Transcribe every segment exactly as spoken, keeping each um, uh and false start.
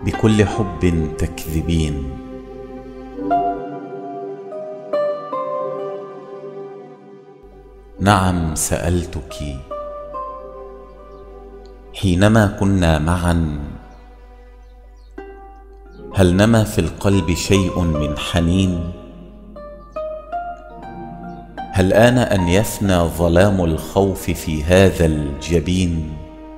بكل حب تكذبين. نعم سألتك حينما كنا معا، هل نما في القلب شيء من حنين؟ هل آن أن يفنى ظلام الخوف في هذا الجبين؟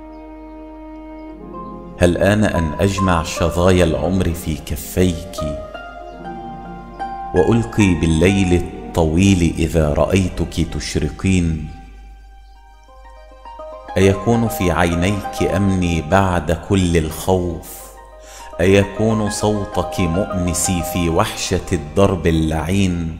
هل آن أن أجمع شظايا العمر في كفيك وألقي بالليل الطويل إذا رأيتك تشرقين؟ أيكون في عينيك أمني بعد كل الخوف؟ أيكون صوتك مؤنسي في وحشة الدرب اللعين؟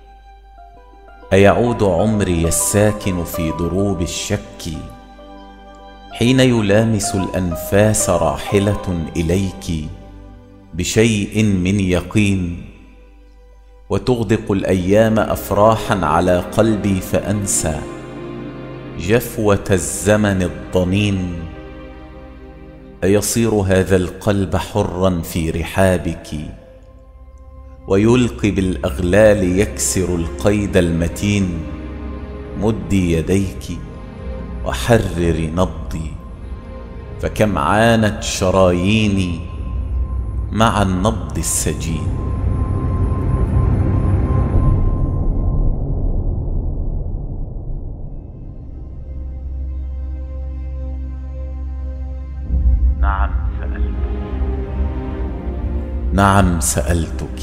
أيعود عمري الساكن في دروب الشك حين يلامس الأنفاس راحلة إليك بشيء من يقين، وتغدق الأيام أفراحا على قلبي فأنسى جفوة الزمن الضنين؟ أيصير هذا القلب حرا في رحابك ويلقي بالأغلال يكسر القيد المتين؟ مدي يديك وحرري نبضي، فكم عانت شراييني مع النبض السجين. نعم سألتك نعم سألتك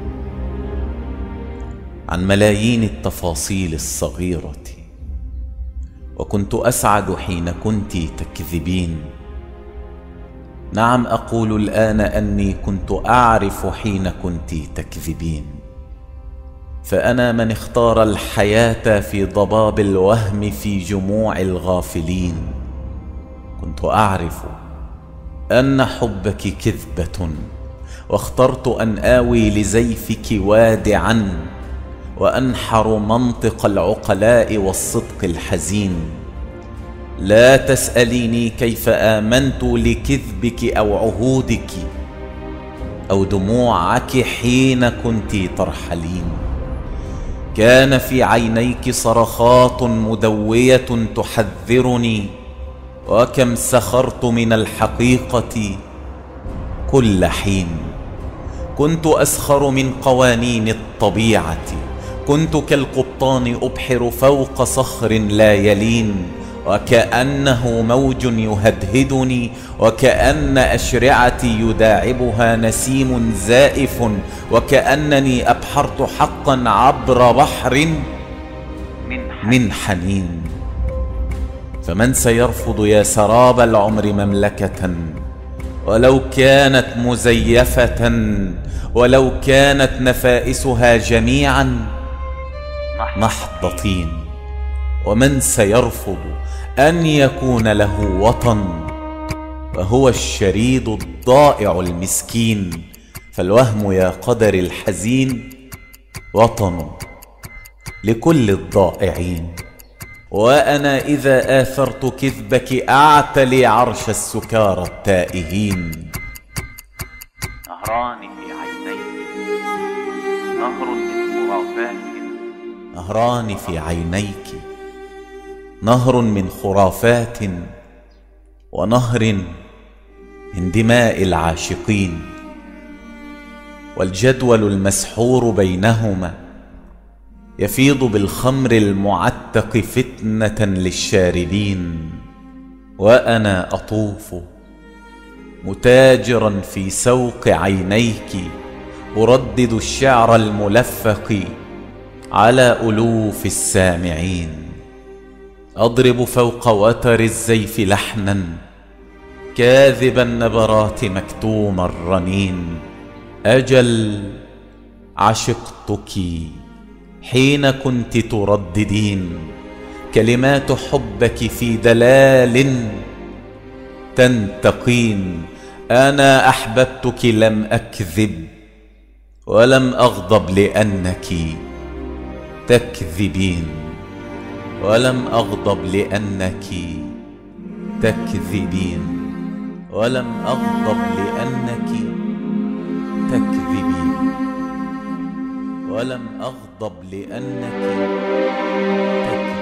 عن ملايين التفاصيل الصغيرة، وكنت أسعد حين كنت تكذبين. نعم أقول الآن أني كنت أعرف حين كنت تكذبين، فأنا من اختار الحياة في ضباب الوهم في جموع الغافلين. كنت أعرف أن حبك كذبة، واخترت أن آوي لزيفك وادعا وأنحر منطق العقلاء والصدق الحزين. لا تسأليني كيف آمنت لكذبك أو عهودك أو دموعك حين كنت ترحلين. كان في عينيك صرخات مدوية تحذرني، وكم سخرت من الحقيقة كل حين. كنت أسخر من قوانين الطبيعة، كنت كالقبطان أبحر فوق صخر لا يلين، وكأنه موج يهدهدني، وكأن أشرعتي يداعبها نسيم زائف، وكأنني أبحرت حقا عبر بحر من حنين. فمن سيرفض يا سراب العمر مملكة ولو كانت مزيفة، ولو كانت نفائسها جميعا محض طين؟ ومن سيرفض أن يكون له وطن وهو الشريد الضائع المسكين؟ فالوهم يا قدر الحزين وطن لكل الضائعين. وأنا إذا آثرت كذبك أعتلي عرش السكارى التائهين. نهران في عينيك نهر من خرافات نهران في عينيك نهر من خرافات، ونهر من دماء العاشقين، والجدول المسحور بينهما يفيض بالخمر المعتق فتنة للشاربين. وأنا أطوف متاجرا في سوق عينيك، أردد الشعر الملفق على ألوف السامعين. أضرب فوق وتر الزيف لحنا كاذب النبرات مكتوم الرنين. أجل عشقتك حين كنت ترددين كلمات حبك في دلال تنتقين. أنا أحببتك لم أكذب ولم أغضب لأنك تكذبين، ولم أغضب لأنك تكذبين. ولم أغضب لأنك تكذبين، ولم أغضب لأنك تكذبين.